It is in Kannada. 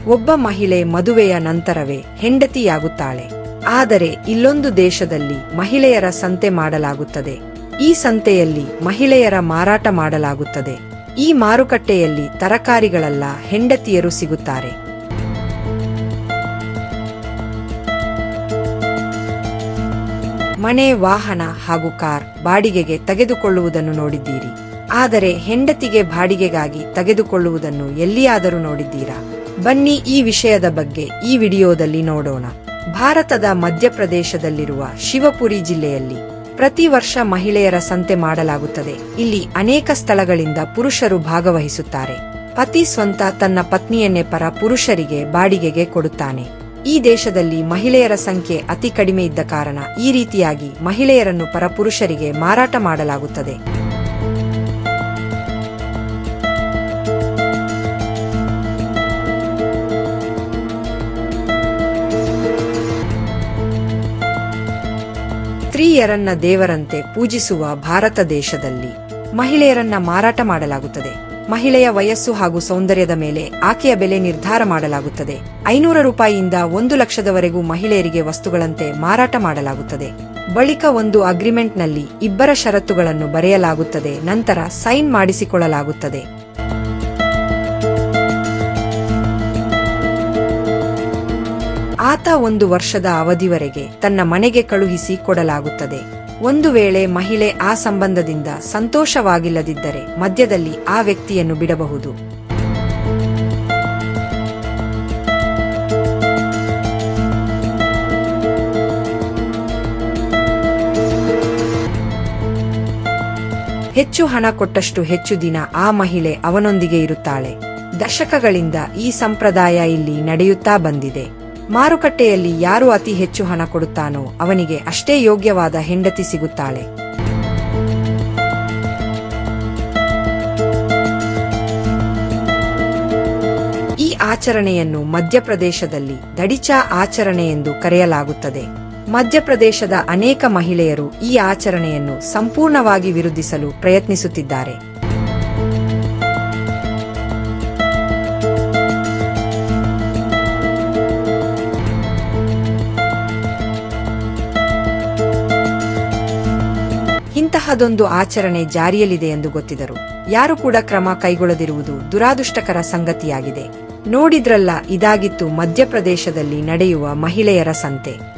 ಒಬ್ಬ ಮಹಿಳೆ ಮದುವೆಯ ನಂತರವೇ ಹೆಂಡತಿಯಾಗುತ್ತಾಳೆ. ಆದರೆ ಇಲ್ಲೊಂದು ದೇಶದಲ್ಲಿ ಮಹಿಳೆಯರ ಸಂತೆ ಮಾಡಲಾಗುತ್ತದೆ. ಈ ಸಂತೆಯಲ್ಲಿ ಮಹಿಳೆಯರ ಮಾರಾಟ ಮಾಡಲಾಗುತ್ತದೆ. ಈ ಮಾರುಕಟ್ಟೆಯಲ್ಲಿ ತರಕಾರಿಗಳಲ್ಲ, ಹೆಂಡತಿಯರು ಸಿಗುತ್ತಾರೆ. ಮನೆ, ವಾಹನ ಹಾಗೂ ಕಾರ್ ಬಾಡಿಗೆಗೆ ತೆಗೆದುಕೊಳ್ಳುವುದನ್ನು ನೋಡಿದ್ದೀರಿ. ಆದರೆ ಹೆಂಡತಿಗೆ ಬಾಡಿಗೆಗಾಗಿ ತೆಗೆದುಕೊಳ್ಳುವುದನ್ನು ಎಲ್ಲಿಯಾದರೂ ನೋಡಿದ್ದೀರಾ? ಬನ್ನಿ ಈ ವಿಷಯದ ಬಗ್ಗೆ ಈ ವಿಡಿಯೋದಲ್ಲಿ ನೋಡೋಣ. ಭಾರತದ ಮಧ್ಯಪ್ರದೇಶದಲ್ಲಿರುವ ಶಿವಪುರಿ ಜಿಲ್ಲೆಯಲ್ಲಿ ಪ್ರತಿ ವರ್ಷ ಮಹಿಳೆಯರ ಸಂತೆ ಮಾಡಲಾಗುತ್ತದೆ. ಇಲ್ಲಿ ಅನೇಕ ಸ್ಥಳಗಳಿಂದ ಪುರುಷರು ಭಾಗವಹಿಸುತ್ತಾರೆ. ಪತಿ ಸ್ವಂತ ತನ್ನ ಪತ್ನಿಯನ್ನೇ ಪರ ಪುರುಷರಿಗೆ ಬಾಡಿಗೆಗೆ ಕೊಡುತ್ತಾನೆ. ಈ ದೇಶದಲ್ಲಿ ಮಹಿಳೆಯರ ಸಂಖ್ಯೆ ಅತಿ ಕಡಿಮೆ ಇದ್ದ ಕಾರಣ ಈ ರೀತಿಯಾಗಿ ಮಹಿಳೆಯರನ್ನು ಪರಪುರುಷರಿಗೆ ಮಾರಾಟ ಮಾಡಲಾಗುತ್ತದೆ. ಸ್ತ್ರೀಯರನ್ನ ದೇವರಂತೆ ಪೂಜಿಸುವ ಭಾರತ ದೇಶದಲ್ಲಿ ಮಹಿಳೆಯರನ್ನ ಮಾರಾಟ ಮಾಡಲಾಗುತ್ತದೆ. ಮಹಿಳೆಯ ವಯಸ್ಸು ಹಾಗೂ ಸೌಂದರ್ಯದ ಮೇಲೆ ಆಕೆಯ ಬೆಲೆ ನಿರ್ಧಾರ ಮಾಡಲಾಗುತ್ತದೆ. 500 ರೂಪಾಯಿಯಿಂದ 1 ಲಕ್ಷದವರೆಗೂ ಮಹಿಳೆಯರಿಗೆ ವಸ್ತುಗಳಂತೆ ಮಾರಾಟ ಮಾಡಲಾಗುತ್ತದೆ. ಬಳಿಕ ಒಂದು ಅಗ್ರಿಮೆಂಟ್ನಲ್ಲಿ ಇಬ್ಬರ ಷರತ್ತುಗಳನ್ನು ಬರೆಯಲಾಗುತ್ತದೆ. ನಂತರ ಸೈನ್ ಮಾಡಿಸಿಕೊಳ್ಳಲಾಗುತ್ತದೆ. ಆತ 1 ವರ್ಷದ ಅವಧಿವರೆಗೆ ತನ್ನ ಮನೆಗೆ ಕಳುಹಿಸಿ ಕೊಡಲಾಗುತ್ತದೆ. ಒಂದು ವೇಳೆ ಮಹಿಳೆ ಆ ಸಂಬಂಧದಿಂದ ಸಂತೋಷವಾಗಿಲ್ಲದಿದ್ದರೆ ಮಧ್ಯದಲ್ಲಿ ಆ ವ್ಯಕ್ತಿಯನ್ನು ಬಿಡಬಹುದು. ಹೆಚ್ಚು ಹಣ ಕೊಟ್ಟಷ್ಟು ಹೆಚ್ಚು ದಿನ ಆ ಮಹಿಳೆ ಅವನೊಂದಿಗೆ ಇರುತ್ತಾಳೆ. ದಶಕಗಳಿಂದ ಈ ಸಂಪ್ರದಾಯ ಇಲ್ಲಿ ನಡೆಯುತ್ತಾ ಬಂದಿದೆ. ಮಾರುಕಟ್ಟೆಯಲ್ಲಿ ಯಾರು ಅತಿ ಹೆಚ್ಚು ಹಣ ಕೊಡುತ್ತಾನೋ ಅವನಿಗೆ ಅಷ್ಟೇ ಯೋಗ್ಯವಾದ ಹೆಂಡತಿ ಸಿಗುತ್ತಾಳೆ. ಈ ಆಚರಣೆಯನ್ನು ಮಧ್ಯಪ್ರದೇಶದಲ್ಲಿ ದಡಿಚಾ ಆಚರಣೆ ಎಂದು ಕರೆಯಲಾಗುತ್ತದೆ. ಮಧ್ಯಪ್ರದೇಶದ ಅನೇಕ ಮಹಿಳೆಯರು ಈ ಆಚರಣೆಯನ್ನು ಸಂಪೂರ್ಣವಾಗಿ ವಿರೋಧಿಸಲು ಪ್ರಯತ್ನಿಸುತ್ತಿದ್ದಾರೆ. ಇಂತಹದೊಂದು ಆಚರಣೆ ಜಾರಿಯಲ್ಲಿದೆ ಎಂದು ಗೊತ್ತಿದ್ದರೂ ಯಾರು ಕೂಡ ಕ್ರಮ ಕೈಗೊಳ್ಳದಿರುವುದು ದುರಾದೃಷ್ಟಕರ ಸಂಗತಿಯಾಗಿದೆ. ನೋಡಿದ್ರಲ್ಲ, ಇದಾಗಿತ್ತು ಮಧ್ಯಪ್ರದೇಶದಲ್ಲಿ ನಡೆಯುವ ಮಹಿಳೆಯರ ಸಂತೆ.